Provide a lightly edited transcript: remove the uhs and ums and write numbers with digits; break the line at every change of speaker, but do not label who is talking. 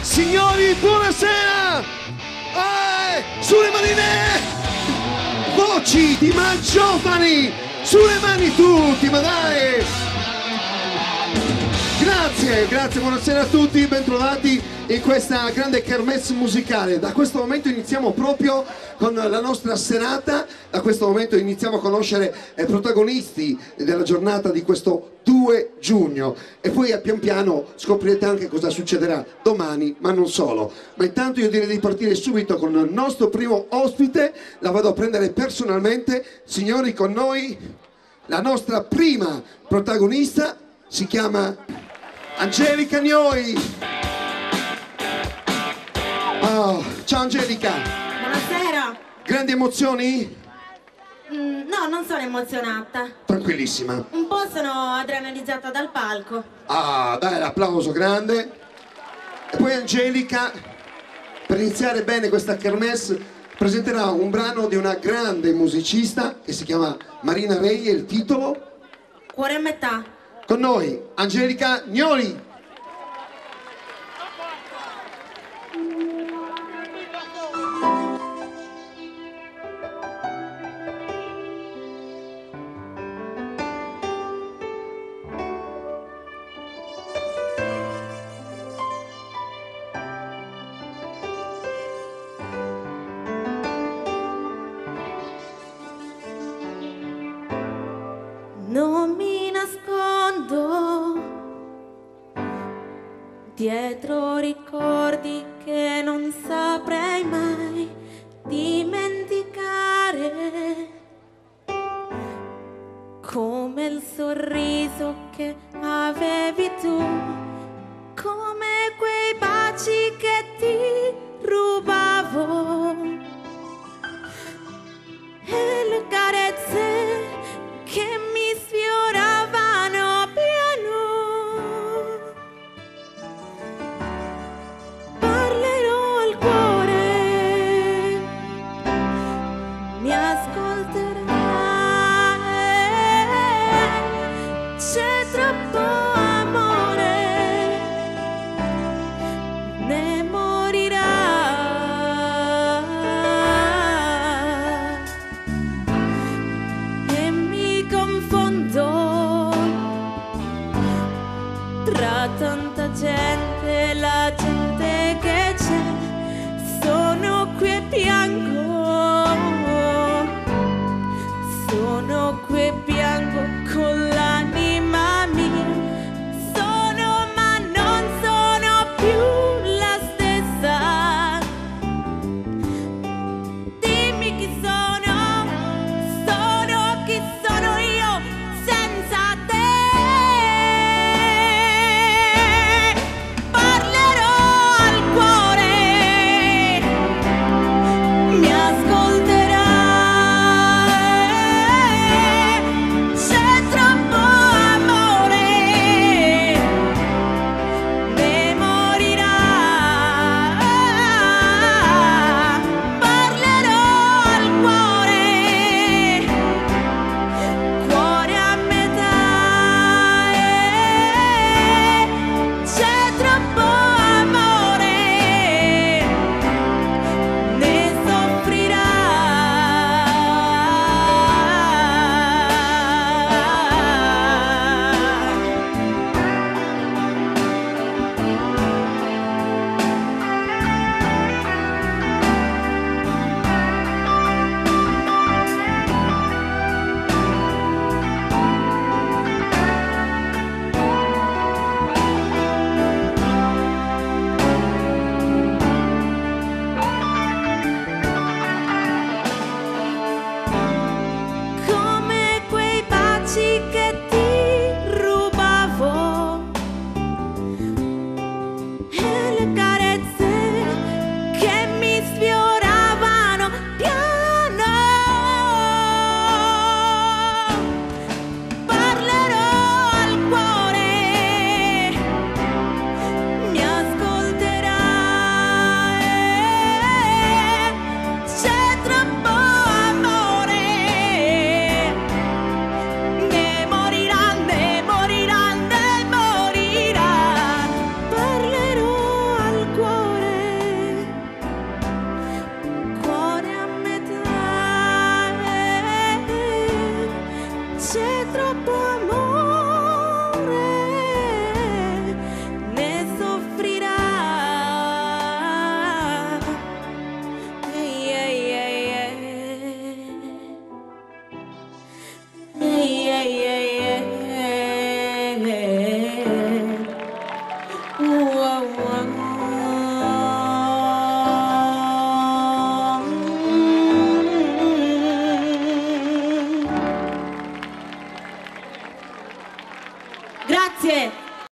Signori, buonasera! Sulle manine! Voci di Mangiofani! Sulle mani tutti, ma dai! Grazie, buonasera a tutti, bentrovati in questa grande kermesse musicale. Da questo momento iniziamo proprio con la nostra serata, da questo momento iniziamo a conoscere i protagonisti della giornata di questo 2 giugno e poi pian piano scoprirete anche cosa succederà domani, ma non solo. Ma intanto io direi di partire subito con il nostro primo ospite, la vado a prendere personalmente. Signori, con noi la nostra prima protagonista si chiama Angelica Gnoi. Oh, ciao Angelica.
Buonasera.
Grandi emozioni?
No, non sono emozionata.
Tranquillissima.
Un po' sono adrenalizzata dal palco.
Ah, dai, l'applauso grande. E poi Angelica, per iniziare bene questa kermesse, presenterà un brano di una grande musicista che si chiama Marina Rei e il titolo?
Cuore a metà.
Con noi, Angelica Gnoli.
Non mi nascondo dietro ricordi che non saprei mai dimenticare, come il sorriso che avevi tu, come quei baci che ti rubavo e le carezze che mi sfioravano piano. Parlerò al cuore, mi ascolterai, c'è troppo amore, ne morirà. E mi confondo tra tanta gente, la gente che c'è, sono qui e piango, sono qui e piango con l'anima mia, sono ma non sono più la stessa. Dimmi chi sono chi sono io senza te. Parlerò al cuore, mi ascolterai, c'è troppo amore, ne morirà. Parlerò al cuore, cuore a metà, c'è troppo amore, ne soffrirà. Come quei baci che ti rubavo e le